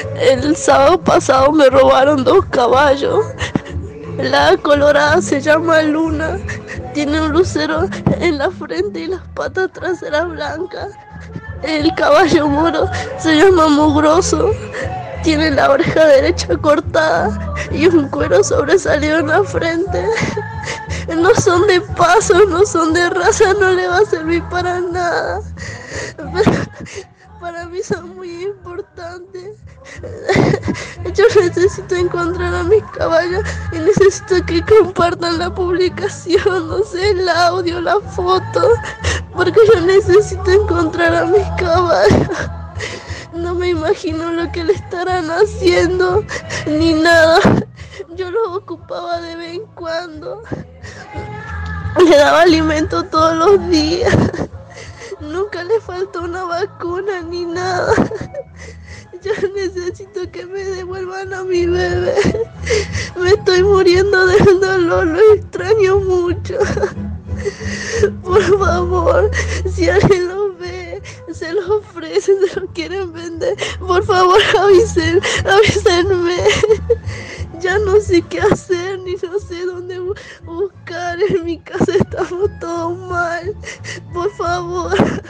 El sábado pasado me robaron 2 caballos. La colorada se llama Luna, tiene un lucero en la frente y las patas traseras blancas. El caballo moro se llama Mugroso, tiene la oreja derecha cortada y un cuero sobresalido en la frente. No son de paso, no son de raza, no le va a servir para nada. Para mí son muy importantes. Yo necesito encontrar a mis caballos y necesito que compartan la publicación, no sé, el audio, la foto, porque yo necesito encontrar a mis caballos. No me imagino lo que le estarán haciendo, ni nada. Yo los ocupaba de vez en cuando. Le daba alimento todos los días. Nunca le faltó una vacuna ni nada. Yo necesito que me devuelvan a mi bebé. Me estoy muriendo del dolor, lo extraño mucho. Por favor, si alguien lo ve, se lo ofrecen, se lo quieren vender, por favor avísenme. Ya no sé qué hacer, ni no sé dónde buscar. En mi casa estamos todos mal. Por favor.